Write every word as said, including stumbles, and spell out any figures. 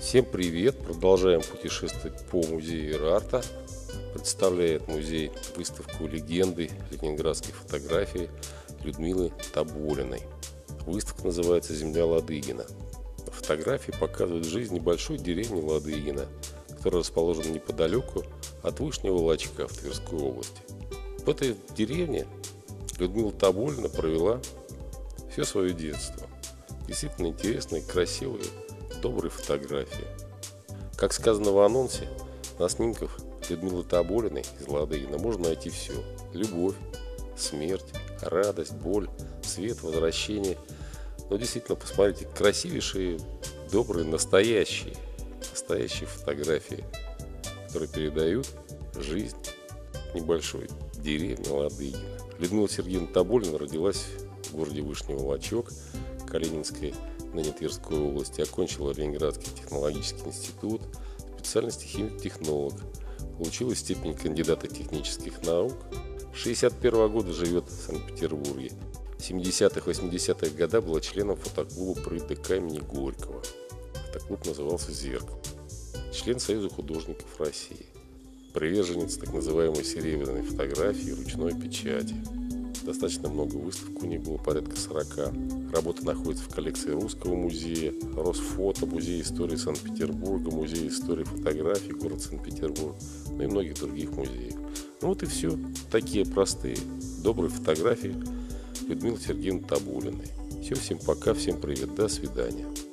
Всем привет! Продолжаем путешествовать по музею Ирарта. Представляет музей выставку легенды ленинградской фотографии Людмилы Тоболиной. Выставка называется «Земля Ладыгина». На фотографии показывают жизнь небольшой деревни Ладыгина, которая расположена неподалеку от Вышнего Волочка в Тверской области. В этой деревне Людмила Тоболина провела все свое детство. Действительно интересные, красивые, добрые фотографии. Как сказано в анонсе, на снимках Людмилы Тоболиной из Ладыгина можно найти все: любовь, смерть, радость, боль, свет, возвращение. Но действительно, посмотрите, красивейшие, добрые, настоящие, настоящие фотографии, которые передают жизнь небольшой деревни Ладыгина. Людмила Сергеевна Тоболина родилась в городе Вышний Волочок Калининской, ныне Тверской области, окончила Ленинградский технологический институт, специальности химик-технолог, получила степень кандидата технических наук. С шестьдесят первого года живет в Санкт-Петербурге. В семидесятых-восьмидесятых годах была членом фотоклуба при ДК имени Горького. Фотоклуб назывался «Зеркало». Член Союза художников России. Приверженец так называемой серебряной фотографии ручной печати. Достаточно много выставок у нее было, порядка сорока. Работа находится в коллекции Русского музея, Росфото, Музея истории Санкт-Петербурга, Музея истории фотографий города Санкт-Петербург, ну и многих других музеев. Ну вот и все. Такие простые, добрые фотографии Людмилы Сергеевны Тоболиной. Все, всем пока, всем привет, до свидания.